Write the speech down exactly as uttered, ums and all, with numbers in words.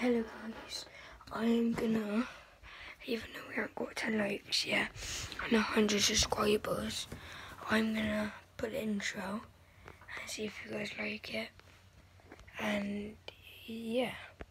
Hello guys, I'm gonna, even though we haven't got ten likes yet and one hundred subscribers, I'm gonna put the intro and see if you guys like it. And yeah.